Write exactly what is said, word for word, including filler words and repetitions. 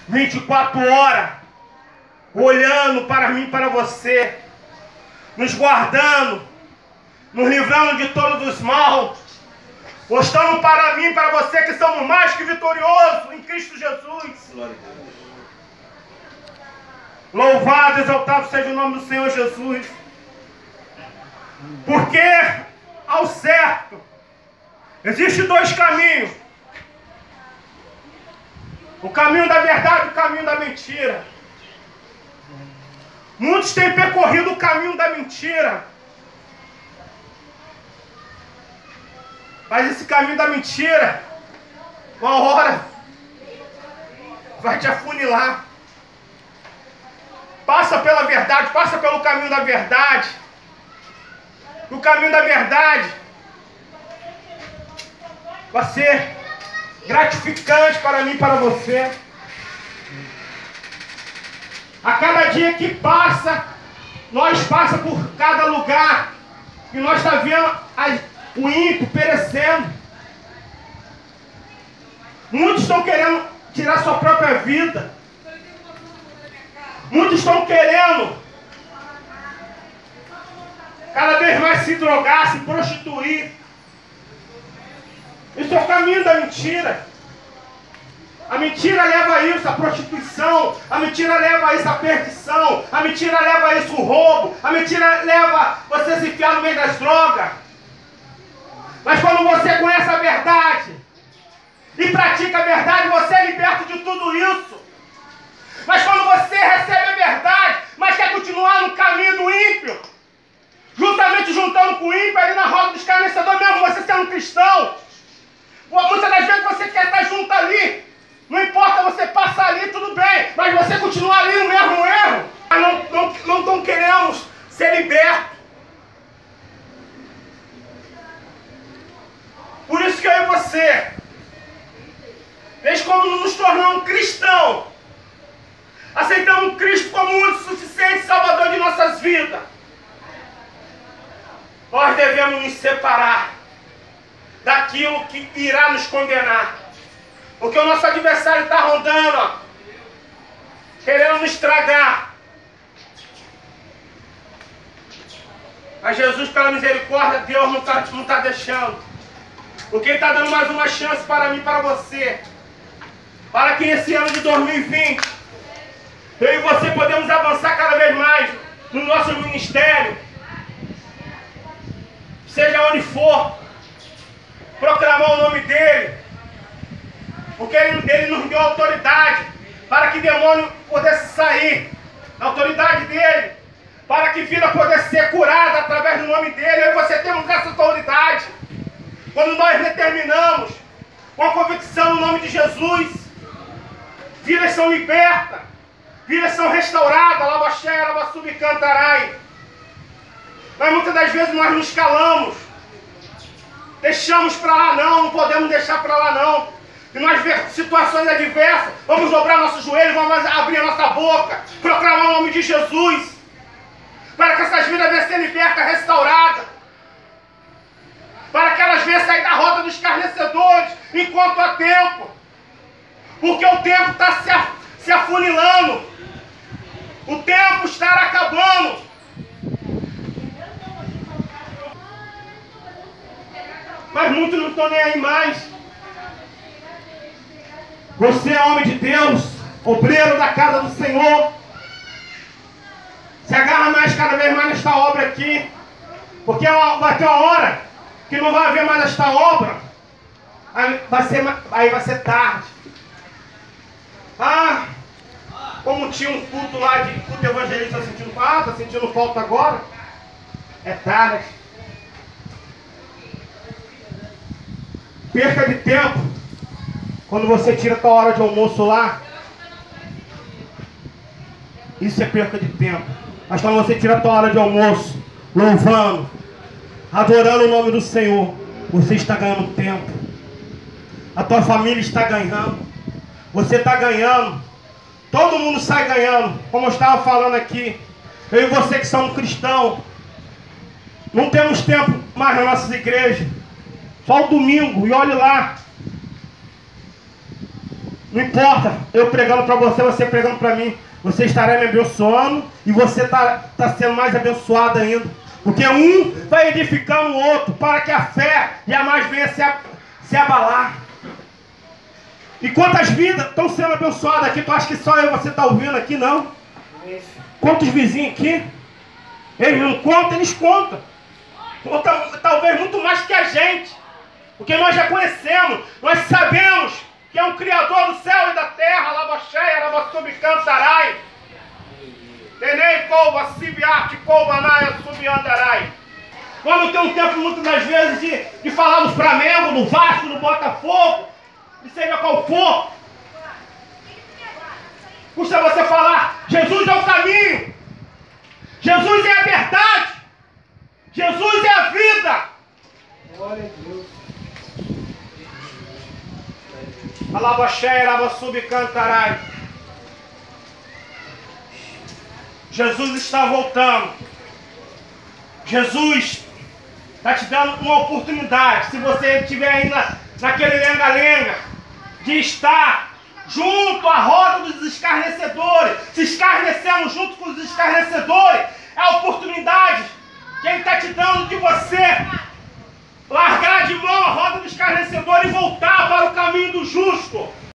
vinte e quatro horas, olhando para mim e para você, nos guardando, nos livrando de todos os mal, mostrando para mim e para você que somos mais que vitoriosos em Cristo Jesus. Louvado, exaltado seja o nome do Senhor Jesus. Porque ao certo existem dois caminhos: o caminho da verdade e o caminho da mentira. Muitos têm percorrido o caminho da mentira, mas esse caminho da mentira, uma hora, vai te afunilar. Passa pela verdade, passa pelo caminho da verdade. O caminho da verdade vai ser gratificante para mim e para você. A cada dia que passa, nós passamos por cada lugar e nós estamos vendo a, o ímpio perecendo. Muitos estão querendo tirar sua própria vida. Muitos estão querendo cada vez mais se drogar, se prostituir. Isso é o caminho da mentira. A mentira leva a isso, a prostituição. A mentira leva a isso, a perdição. A mentira leva a isso, o roubo. A mentira leva você a se enfiar no meio das drogas. Mas quando você conhece a verdade e pratica a verdade, você é liberto de tudo isso. Mas quando você recebe a verdade, mas quer continuar no caminho do ímpio, juntamente juntando com o ímpio ali na roda dos escarnecedores, mesmo você sendo cristão, muitas das vezes você quer estar junto ali, não importa você passar ali, tudo bem, mas você continuar ali no mesmo erro, mas não, não, não, não queremos ser libertos. Por isso que eu e você, desde quando nos tornamos cristãos, aceitamos Cristo como o único suficiente Salvador de nossas vidas, nós devemos nos separar daquilo que irá nos condenar. Porque o nosso adversário está rondando, ó, querendo nos estragar. Mas Jesus, pela misericórdia, Deus não está não tá deixando. Porque Ele está dando mais uma chance para mim e para você. Para que esse ano de dois mil e vinte, eu e você podemos avançar cada vez mais no nosso ministério. Seja onde for, proclamar o nome dEle. Porque Ele, ele nos deu autoridade para que demônio pudesse sair. A autoridade dEle. Para que vida pudesse ser curada através do nome dEle. Eu e você temos essa autoridade. Quando nós determinamos com a convicção no nome de Jesus, vidas são libertas. Vidas são restauradas. Labaxé, Labassub, Cantarai. Mas muitas das vezes nós nos calamos. Deixamos para lá não, não podemos deixar para lá não. E nós vemos situações adversas, vamos dobrar nossos joelhos, vamos abrir a nossa boca, proclamar o nome de Jesus, para que essas vidas venham ser libertas, restauradas, para que elas venham sair da roda dos escarnecedores, enquanto há tempo. Porque o tempo está se, af se afunilando, o tempo está acabando. Mas muitos não estão nem aí mais. Você é homem de Deus, obreiro da casa do Senhor. Se agarra mais, cada vez mais nesta obra aqui. Porque vai ter uma hora que não vai haver mais esta obra. Aí vai ser, aí vai ser tarde. Ah, como tinha um culto lá de culto evangelista, sentindo falta, ah, tá sentindo falta agora? É tarde. Perca de tempo. Quando você tira a tua hora de almoço lá, isso é perca de tempo. Mas quando você tira a tua hora de almoço, louvando, adorando o nome do Senhor, você está ganhando tempo. A tua família está ganhando. Você está ganhando. Todo mundo sai ganhando. Como eu estava falando aqui, eu e você que somos cristãos, não temos tempo mais nas nossas igrejas. Só o domingo, e olhe lá. Não importa, eu pregando para você, você pregando para mim. Você estará me abençoando e você está tá sendo mais abençoado ainda. Porque um vai edificando o outro para que a fé jamais venha se, a, se abalar. E quantas vidas estão sendo abençoadas aqui? Tu acha que só eu você está ouvindo aqui? Não. Quantos vizinhos aqui? Eles não contam, eles contam. Contam talvez muito mais que a gente. Porque nós já conhecemos, nós sabemos que é um Criador do céu e da terra, Labaxéia, Labassubcantarai, Tenei, Colba, Sibiarte, Colba, Naia, Subiandarai. Quando tem um tempo, muitas das vezes, de, de falar do Flamengo, do Vasco, do Botafogo, de seja qual for, custa você falar, Jesus é o caminho, Jesus é a verdade, Jesus é a vida. Glória a Deus. Alabaxéia, Alabassubcantarai. Jesus está voltando. Jesus está te dando uma oportunidade. Se você estiver ainda naquele lenga-lenga, de estar junto à roda dos escarnecedores, se escarnecendo junto com os escarnecedores, é a oportunidade que Ele está te dando de você largar de mão a roda do escarnecedor e voltar para o caminho do justo.